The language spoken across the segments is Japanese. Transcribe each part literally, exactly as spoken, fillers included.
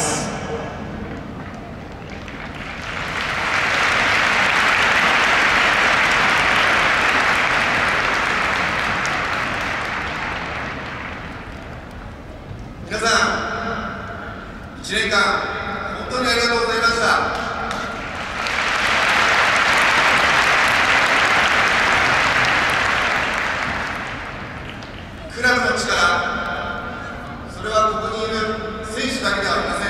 。 皆さん、いちねんかん本当にありがとうございました。クラブの力、それはここにいる選手だけではありません。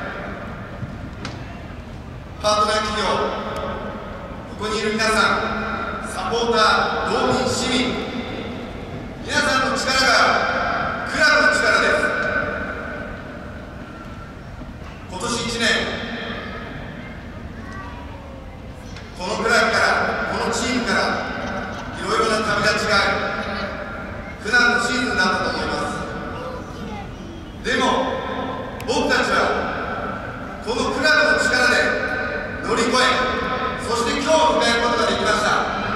パートナー企業、ここにいる皆さん、サポーター、道民、市民、皆さんの力がクラブの力です。今年いちねん、このクラブから、このチームから、いろいろな旅立ちがある。苦難のシーズンだったと思います。でも僕たちはこのクラブの力で乗り越え、そして今日を迎えることができました。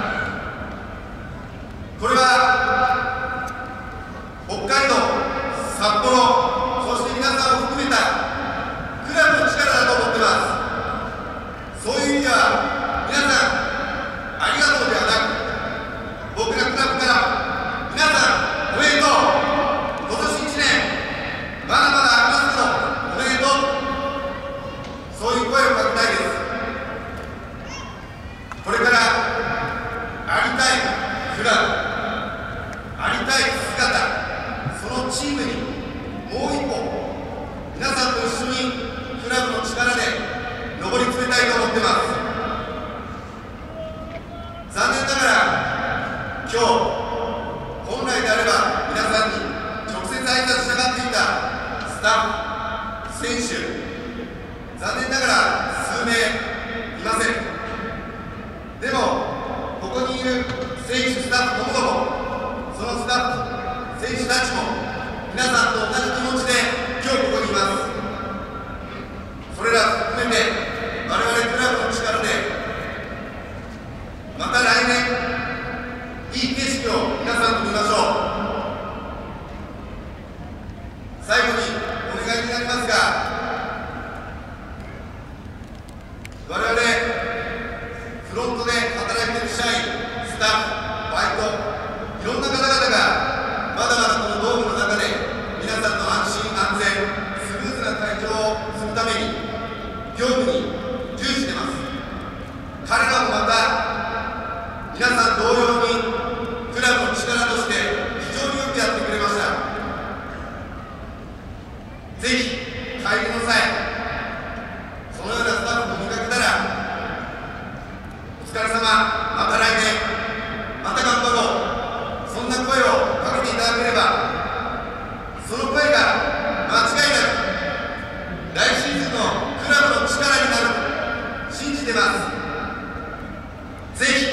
これは北海道、札幌、そして皆さんを含めたクラブの力だと思ってます。そういう意味では皆さんありがとうではなく、僕らクラブから皆さんおめでとう。今年いちねんまだまだありますけどおめでとう。そういう声をかけたいです。これからありたいクラブ、ありたい姿、そのチームにもう一歩皆さんと一緒にクラブの力で上り詰めたいと思ってます。残念ながら今日本来であれば皆さんに直接挨拶したがっていたスタッフ、選手、残念ながら数名いません。でもここにいる選手、スタッフともども、そのスタッフ、選手たちも皆さんと同じ気持ちで今日ここにいます。それら含めて我々クラブの力でまた来年いい景色を皆さんと見ましょう。最後にお願いになりますが、我々フロントで働いている社員、スタッフ、バイト、いろんな方々がまだまだこのドームの中で皆さんの安心安全、スムーズな体調をするために業務に従事しています。彼らもまた皆さん同様にクラブの力として非常によくやってくれました。ぜひ帰りの際、そのようなスタッフを見かけたら、お疲れ様、また来年、また頑張ろう、そんな声をかけていただければ、その声が間違いなく来シーズンのクラブの力になると信じてます。ぜひ